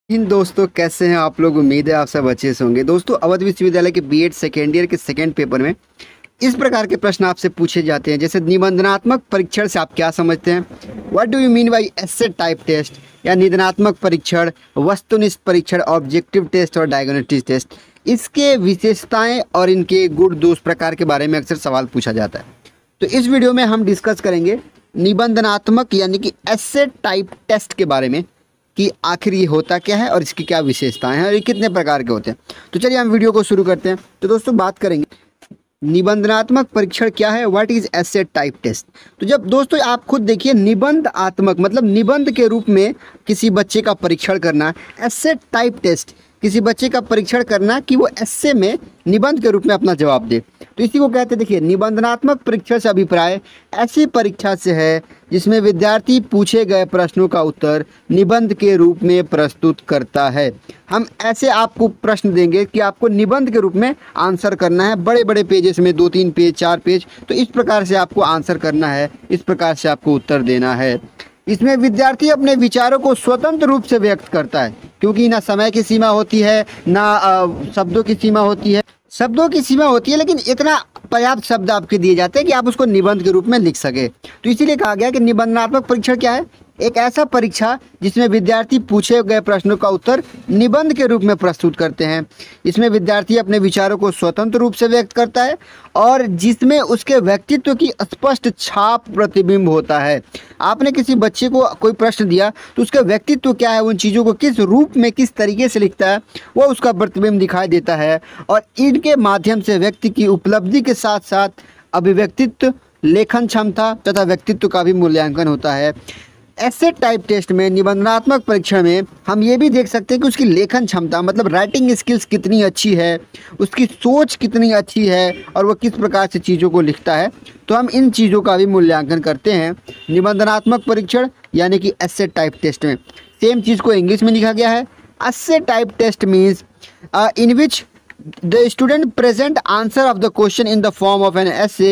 इन दोस्तों कैसे हैं आप लोग। उम्मीद है आप सब अच्छे से होंगे। दोस्तों अवध विश्वविद्यालय के बीएड सेकेंड ईयर के सेकेंड पेपर में इस प्रकार के प्रश्न आपसे पूछे जाते हैं, जैसे निबंधनात्मक परीक्षण से आप क्या समझते हैं, what do you mean by essay type test, या निबंधनात्मक परीक्षण, वस्तुनिष्ठ परीक्षण, ऑब्जेक्टिव टेस्ट और डायग्नोस्टिक टेस्ट। इसके विशेषताएं और इनके गुण दोष प्रकार के बारे में अक्सर सवाल पूछा जाता है। तो इस वीडियो में हम डिस्कस करेंगे निबंधनात्मक यानी कि एसे टाइप टेस्ट के बारे में कि आखिर ये होता क्या है और इसकी क्या विशेषताएं हैं और ये कितने प्रकार के होते हैं। तो चलिए हम वीडियो को शुरू करते हैं। तो दोस्तों बात करेंगे निबंधनात्मक परीक्षण क्या है, what is essay type test. तो जब दोस्तों आप खुद देखिए, निबंधात्मक मतलब निबंध के रूप में किसी बच्चे का परीक्षण करना, एसे टाइप टेस्ट किसी बच्चे का परीक्षण करना कि वो एसे में निबंध के रूप में अपना जवाब दे। तो इसी को कहते हैं, देखिए, निबंधनात्मक परीक्षण से अभिप्राय ऐसी परीक्षा से है जिसमें विद्यार्थी पूछे गए प्रश्नों का उत्तर निबंध के रूप में प्रस्तुत करता है। हम ऐसे आपको प्रश्न देंगे कि आपको निबंध के रूप में आंसर करना है, बड़े बड़े पेजेस में 2-3 पेज 4 पेज। तो इस प्रकार से आपको आंसर करना है, इस प्रकार से आपको उत्तर देना है। इसमें विद्यार्थी अपने विचारों को स्वतंत्र रूप से व्यक्त करता है, क्योंकि ना समय की सीमा होती है ना शब्दों की सीमा होती है। शब्दों की सीमा होती है लेकिन इतना पर्याप्त शब्द आपके दिए जाते हैं कि आप उसको निबंध के रूप में लिख सके। तो इसीलिए कहा गया कि निबंधनात्मक परीक्षण क्या है, एक ऐसा परीक्षा जिसमें विद्यार्थी पूछे गए प्रश्नों का उत्तर निबंध के रूप में प्रस्तुत करते हैं। इसमें विद्यार्थी अपने विचारों को स्वतंत्र रूप से व्यक्त करता है और जिसमें उसके व्यक्तित्व की स्पष्ट छाप प्रतिबिंब होता है। आपने किसी बच्चे को कोई प्रश्न दिया तो उसका व्यक्तित्व क्या है, उन चीज़ों को किस रूप में किस तरीके से लिखता है, वो उसका प्रतिबिंब दिखाई देता है। और इनके माध्यम से व्यक्ति की उपलब्धि के साथ साथ अभिव्यक्तित्व, लेखन क्षमता तथा व्यक्तित्व का भी मूल्यांकन होता है। ऐसे टाइप टेस्ट में, निबंधनात्मक परीक्षण में हम ये भी देख सकते हैं कि उसकी लेखन क्षमता मतलब राइटिंग स्किल्स कितनी अच्छी है, उसकी सोच कितनी अच्छी है और वो किस प्रकार से चीज़ों को लिखता है। तो हम इन चीज़ों का भी मूल्यांकन करते हैं निबंधनात्मक परीक्षण यानी कि ऐसे टाइप टेस्ट में। सेम चीज़ को इंग्लिश में लिखा गया है। Essay type test means in which the student present answer of the question in the form of an essay.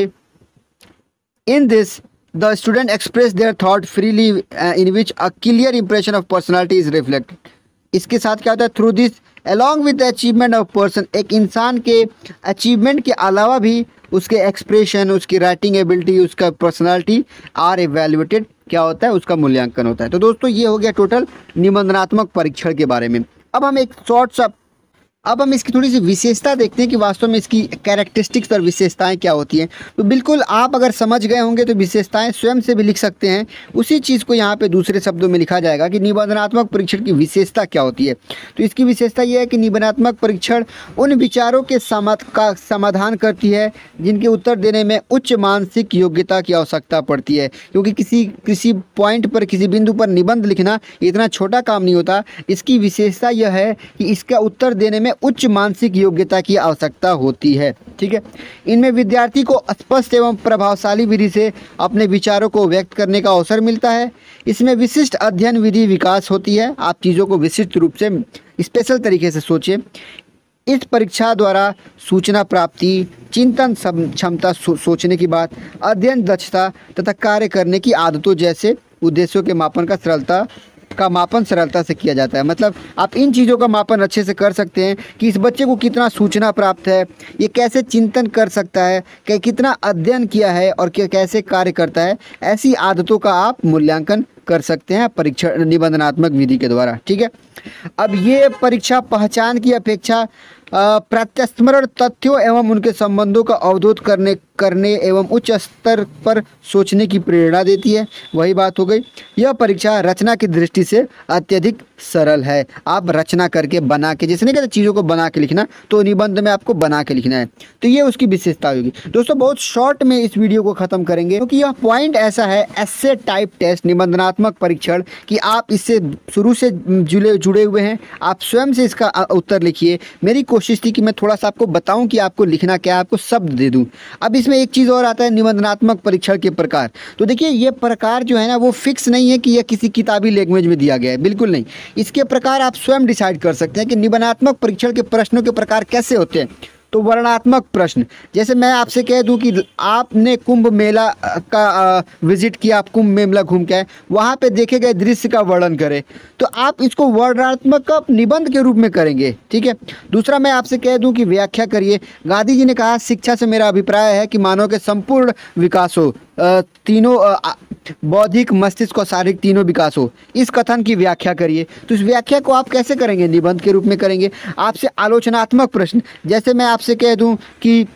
In this, the student express their thought freely in which a clear impression of personality is reflected. इसके साथ क्या होता है, through this along with the achievement of person, एक इंसान के achievement के अलावा भी उसके एक्सप्रेशन, उसकी राइटिंग एबिलिटी, उसका पर्सनालिटी आर एवेल्युएटेड, क्या होता है, उसका मूल्यांकन होता है। तो दोस्तों ये हो गया टोटल निबंधनात्मक परीक्षण के बारे में। अब हम इसकी थोड़ी सी विशेषता देखते हैं कि वास्तव में इसकी कैरेक्टरिस्टिक्स और विशेषताएं क्या होती हैं। तो बिल्कुल आप अगर समझ गए होंगे तो विशेषताएं स्वयं से भी लिख सकते हैं। उसी चीज़ को यहाँ पे दूसरे शब्दों में लिखा जाएगा कि निबंधनात्मक परीक्षण की विशेषता क्या होती है। तो इसकी विशेषता यह है कि निबंधनात्मक परीक्षण उन विचारों के समाधान करती है जिनके उत्तर देने में उच्च मानसिक योग्यता की आवश्यकता पड़ती है, क्योंकि किसी पॉइंट पर, किसी बिंदु पर निबंध लिखना इतना छोटा काम नहीं होता। इसकी विशेषता यह है कि इसका उत्तर देने में उच्च मानसिक योग्यता की आवश्यकता होती है। ठीक है, इनमें विद्यार्थी को स्पष्ट एवं प्रभावशाली विधि से अपने विचारों को व्यक्त करने का अवसर मिलता है। इसमें विशिष्ट अध्ययन विधि विकास होती है। आप चीज़ों को विशिष्ट रूप से स्पेशल तरीके से सोचें। इस परीक्षा द्वारा सूचना प्राप्ति, चिंतन क्षमता, सोचने की बात, अध्ययन दक्षता तथा कार्य करने की आदतों जैसे उद्देश्यों के मापन सरलता से किया जाता है। मतलब आप इन चीज़ों का मापन अच्छे से कर सकते हैं कि इस बच्चे को कितना सूचना प्राप्त है, ये कैसे चिंतन कर सकता है, कि कितना अध्ययन किया है और कैसे कार्य करता है। ऐसी आदतों का आप मूल्यांकन कर सकते हैं परीक्षण निबंधनात्मक विधि के द्वारा। ठीक है, अब ये परीक्षा पहचान की अपेक्षा प्रत्यस्मरण तथ्यों एवं उनके संबंधों का अवरोध करने एवं उच्च स्तर पर सोचने की प्रेरणा देती है। वही बात हो गई। यह परीक्षा रचना की दृष्टि से अत्यधिक सरल है। आप रचना करके, बना के, जैसे नहीं कहते चीज़ों को बना के लिखना, तो निबंध में आपको बना के लिखना है। तो ये उसकी विशेषता होगी। दोस्तों बहुत शॉर्ट में इस वीडियो को ख़त्म करेंगे, क्योंकि यह पॉइंट ऐसा है ऐसे टाइप टेस्ट निबंधनात्मक परीक्षण कि आप इससे शुरू से जुड़े हुए हैं। आप स्वयं से इसका उत्तर लिखिए। मेरी कोशिश थी कि मैं थोड़ा सा आपको बताऊं कि आपको लिखना क्या है, आपको शब्द दे दूं। अब इसमें एक चीज़ और आता है, निबंधनात्मक परीक्षण के प्रकार। तो देखिए ये प्रकार जो है ना, वो फिक्स नहीं है कि यह किसी किताबी लैंग्वेज में दिया गया है, बिल्कुल नहीं। इसके प्रकार आप स्वयं डिसाइड कर सकते हैं कि निबंधनात्मक परीक्षण के प्रश्नों के प्रकार कैसे होते हैं। तो वर्णनात्मक प्रश्न, जैसे मैं आपसे कह दूं कि आपने कुंभ मेला का विजिट किया, आप कुंभ मेला घूम के आए, वहाँ पे देखे गए दृश्य का वर्णन करें, तो आप इसको वर्णनात्मक निबंध के रूप में करेंगे। ठीक है। दूसरा मैं आपसे कह दूं कि व्याख्या करिए। गांधी जी ने कहा शिक्षा से मेरा अभिप्राय है कि मानव के संपूर्ण विकास हो, तीनों बौद्धिक, मस्तिष्क और शारीरिक तीनों विकास हो। इस कथन की व्याख्या करिए। तो इस व्याख्या को आप कैसे करेंगे? निबंध के रूप में करेंगे। आपसे आलोचनात्मक प्रश्न, जैसे मैं आपसे कह दूं कि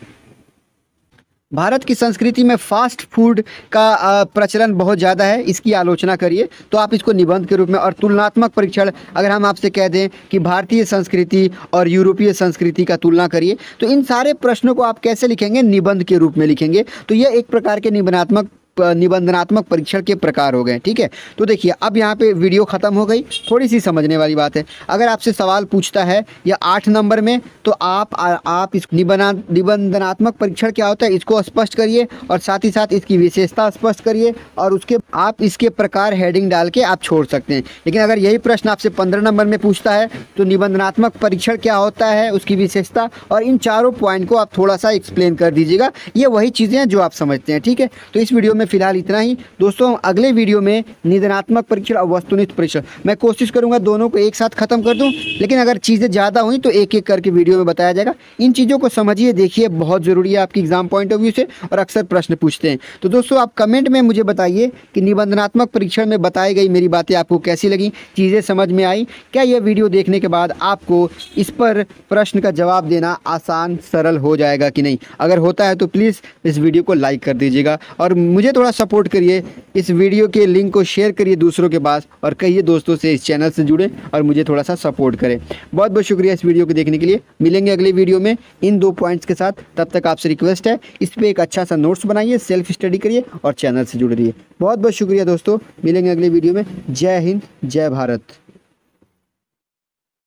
भारत की संस्कृति में फास्ट फूड का प्रचलन बहुत ज़्यादा है, इसकी आलोचना करिए, तो आप इसको निबंध के रूप में। और तुलनात्मक परीक्षण, अगर हम आपसे कह दें कि भारतीय संस्कृति और यूरोपीय संस्कृति का तुलना करिए, तो इन सारे प्रश्नों को आप कैसे लिखेंगे? निबंध के रूप में लिखेंगे। तो ये एक प्रकार के निबंधनात्मक परीक्षण के प्रकार हो गए। ठीक है। तो देखिए अब यहाँ पे वीडियो ख़त्म हो गई, थोड़ी सी समझने वाली बात है। अगर आपसे सवाल पूछता है या 8 नंबर में, तो आप इस निबंधनात्मक परीक्षण क्या होता है इसको स्पष्ट करिए, और साथ ही साथ इसकी विशेषता स्पष्ट करिए, और उसके आप इसके प्रकार हेडिंग डाल के आप छोड़ सकते हैं। लेकिन अगर यही प्रश्न आपसे 15 नंबर में पूछता है तो निबंधनात्मक परीक्षण क्या होता है, उसकी विशेषता और इन चारों पॉइंट को आप थोड़ा सा एक्सप्लेन कर दीजिएगा। ये वही चीज़ें हैं जो आप समझते हैं। ठीक है। तो इस वीडियो में फिलहाल इतना ही दोस्तों। अगले वीडियो में निबंधनात्मक परीक्षण और वस्तुनिष्ठ परीक्षण मैं कोशिश करूंगा दोनों को एक साथ खत्म कर दूं, लेकिन अगर चीज़ें ज़्यादा हुई तो एक एक करके वीडियो में बताया जाएगा। इन चीज़ों को समझिए, देखिए, बहुत ज़रूरी है आपकी एग्जाम पॉइंट ऑफ व्यू से, और अक्सर प्रश्न पूछते हैं। तो दोस्तों आप कमेंट में मुझे बताइए कि निबंधनात्मक परीक्षण में बताई गई मेरी बातें आपको कैसी लगी, चीज़ें समझ में आई क्या? यह वीडियो देखने के बाद आपको इस पर प्रश्न का जवाब देना आसान सरल हो जाएगा कि नहीं? अगर होता है तो प्लीज़ इस वीडियो को लाइक कर दीजिएगा, और मुझे थोड़ा सपोर्ट करिए। इस वीडियो के लिंक को शेयर करिए दूसरों के पास, और कहिए दोस्तों से इस चैनल से जुड़े और मुझे थोड़ा सा सपोर्ट करें। बहुत बहुत शुक्रिया इस वीडियो को देखने के लिए। मिलेंगे अगले वीडियो में इन 2 पॉइंट्स के साथ। तब तक आपसे रिक्वेस्ट है, इस पर एक अच्छा सा नोट्स बनाइए, सेल्फ स्टडी करिए और चैनल से जुड़ रहिए। बहुत बहुत शुक्रिया दोस्तों। मिलेंगे अगले वीडियो में। जय हिंद, जय भारत।